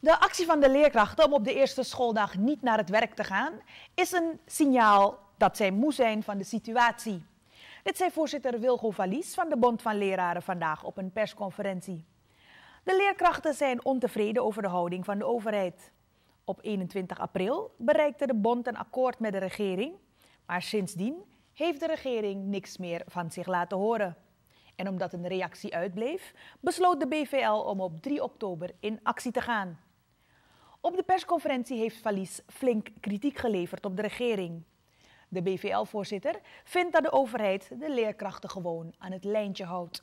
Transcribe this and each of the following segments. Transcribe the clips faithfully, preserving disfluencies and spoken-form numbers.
De actie van de leerkrachten om op de eerste schooldag niet naar het werk te gaan is een signaal dat zij moe zijn van de situatie. Dit zei voorzitter Wilgo Valies van de Bond van Leraren vandaag op een persconferentie. De leerkrachten zijn ontevreden over de houding van de overheid. Op eenentwintig april bereikte de bond een akkoord met de regering, maar sindsdien heeft de regering niks meer van zich laten horen. En omdat een reactie uitbleef, besloot de B V L om op drie oktober in actie te gaan. Op de persconferentie heeft Valies flink kritiek geleverd op de regering. De B V L-voorzitter vindt dat de overheid de leerkrachten gewoon aan het lijntje houdt.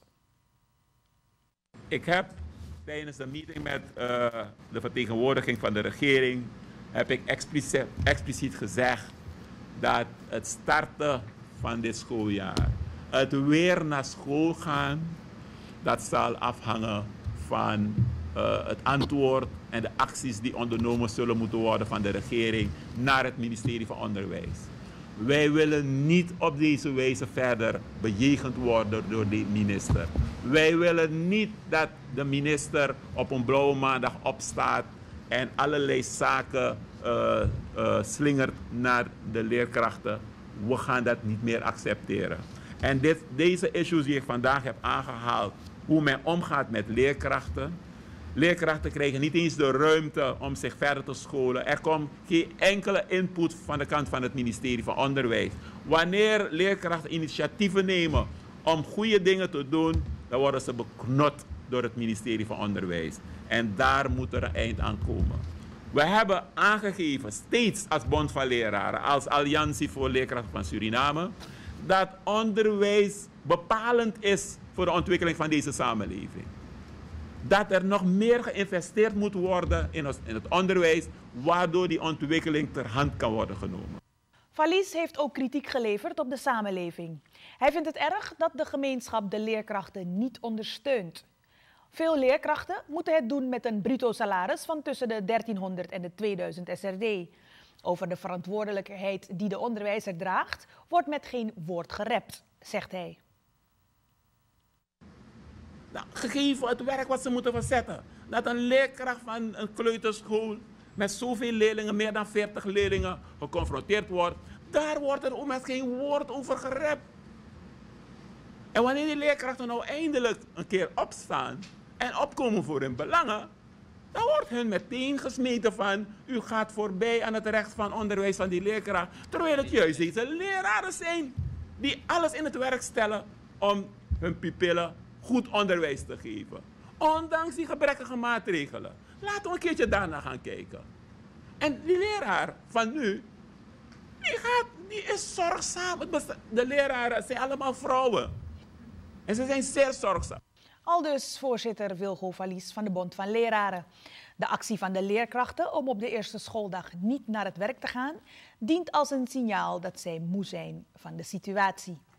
Ik heb tijdens de meeting met uh, de vertegenwoordiging van de regering heb ik expliciet, expliciet gezegd dat het starten van dit schooljaar, het weer naar school gaan, dat zal afhangen van uh, het antwoord en de acties die ondernomen zullen moeten worden van de regering naar het ministerie van Onderwijs. Wij willen niet op deze wijze verder bejegend worden door de minister. Wij willen niet dat de minister op een blauwe maandag opstaat en allerlei zaken uh, uh, slingert naar de leerkrachten. We gaan dat niet meer accepteren. En dit, deze issues die ik vandaag heb aangehaald, hoe men omgaat met leerkrachten. Leerkrachten krijgen niet eens de ruimte om zich verder te scholen. Er komt geen enkele input van de kant van het ministerie van Onderwijs. Wanneer leerkrachten initiatieven nemen om goede dingen te doen, dan worden ze beknot door het ministerie van Onderwijs. En daar moet er een eind aan komen. We hebben aangegeven, steeds als Bond van Leraren, als Alliantie voor Leerkrachten van Suriname, dat onderwijs bepalend is voor de ontwikkeling van deze samenleving. Dat er nog meer geïnvesteerd moet worden in het, in het onderwijs, waardoor die ontwikkeling ter hand kan worden genomen. Valies heeft ook kritiek geleverd op de samenleving. Hij vindt het erg dat de gemeenschap de leerkrachten niet ondersteunt. Veel leerkrachten moeten het doen met een bruto salaris van tussen de dertienhonderd en de tweeduizend S R D. Over de verantwoordelijkheid die de onderwijzer draagt, wordt met geen woord gerept, zegt hij. Nou, gegeven het werk wat ze moeten verzetten. Dat een leerkracht van een kleuterschool met zoveel leerlingen, meer dan veertig leerlingen, geconfronteerd wordt, daar wordt er ook met geen woord over gerept. En wanneer die leerkrachten nou eindelijk een keer opstaan en opkomen voor hun belangen, dan wordt hun meteen gesmeten van, u gaat voorbij aan het recht van onderwijs van die leerkracht. Terwijl het juist deze leraren zijn die alles in het werk stellen om hun pupillen goed onderwijs te geven. Ondanks die gebrekkige maatregelen. Laten we een keertje daarna gaan kijken. En die leraar van nu, die, gaat, die is zorgzaam. De leraren zijn allemaal vrouwen. En ze zijn zeer zorgzaam. Aldus voorzitter Wilgo Valies van de Bond van Leraren. De actie van de leerkrachten om op de eerste schooldag niet naar het werk te gaan, dient als een signaal dat zij moe zijn van de situatie.